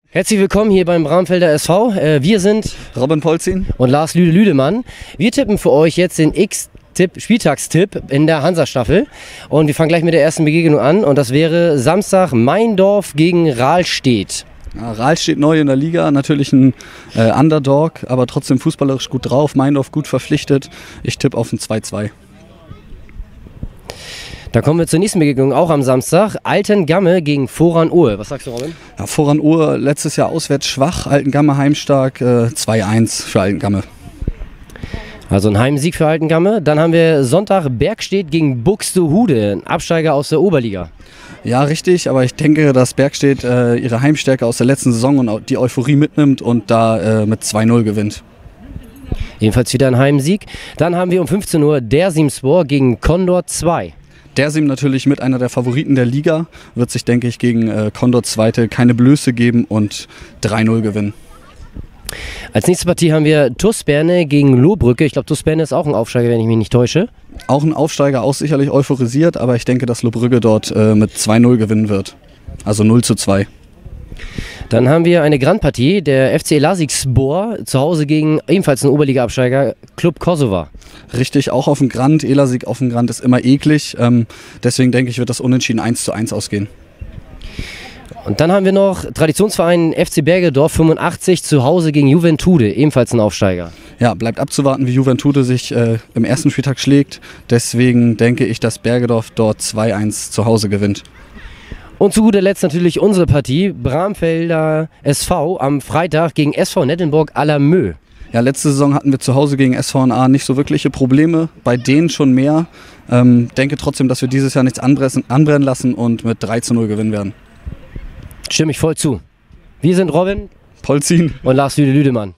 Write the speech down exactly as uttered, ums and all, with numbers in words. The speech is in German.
Herzlich willkommen hier beim Bramfelder S V. Äh, wir sind Robin Polzin und Lars Lüde-Lüdemann. Wir tippen für euch jetzt den X-Tipp, Spieltagstipp in der Hansa-Staffel. Und wir fangen gleich mit der ersten Begegnung an. Und das wäre Samstag Meindorf gegen Rahlstedt. Ja, Rahlstedt neu in der Liga, natürlich ein äh, Underdog, aber trotzdem fußballerisch gut drauf. Meindorf gut verpflichtet. Ich tippe auf ein zwei zwei. Da kommen wir zur nächsten Begegnung, auch am Samstag. Altengamme gegen Vorran-Ohe. Was sagst du, Robin? Ja, Vorran-Ohe letztes Jahr auswärts schwach, Altengamme heimstark, äh, zwei eins für Altengamme. Also ein Heimsieg für Altengamme. Dann haben wir Sonntag Bergstedt gegen Buxtehude, ein Absteiger aus der Oberliga. Ja, richtig, aber ich denke, dass Bergstedt äh, ihre Heimstärke aus der letzten Saison und die Euphorie mitnimmt und da äh, mit zwei null gewinnt. Ebenfalls wieder ein Heimsieg. Dann haben wir um fünfzehn Uhr Dersimspor gegen Condor zwei. Dersim natürlich mit einer der Favoriten der Liga, wird sich, denke ich, gegen äh, Condor Zweite keine Blöße geben und drei null gewinnen. Als nächste Partie haben wir T U S Berne gegen Lohbrücke. Ich glaube, T U S Berne ist auch ein Aufsteiger, wenn ich mich nicht täusche. Auch ein Aufsteiger, auch sicherlich euphorisiert, aber ich denke, dass Lohbrücke dort äh, mit zwei null gewinnen wird. Also null zu zwei. Dann haben wir eine Grandpartie, der F C Elasikspor zu Hause gegen ebenfalls einen Oberliga-Absteiger, Club Kosovo. Richtig, auch auf dem Grand. Elasik auf dem Grand ist immer eklig. Ähm, deswegen denke ich, wird das Unentschieden eins zu eins ausgehen. Und dann haben wir noch Traditionsverein F C Bergedorf fünfundachtzig zu Hause gegen Juventude, ebenfalls ein Aufsteiger. Ja, bleibt abzuwarten, wie Juventude sich äh, im ersten Spieltag schlägt. Deswegen denke ich, dass Bergedorf dort zwei eins zu Hause gewinnt. Und zu guter Letzt natürlich unsere Partie, Bramfelder S V am Freitag gegen S V Nettenburg à la Mö. Ja, letzte Saison hatten wir zu Hause gegen S V N A nicht so wirkliche Probleme, bei denen schon mehr. Ähm, denke trotzdem, dass wir dieses Jahr nichts anbrennen lassen und mit drei zu null gewinnen werden. Stimme ich voll zu. Wir sind Robin Polzin und Lars Lüde-Lüdemann.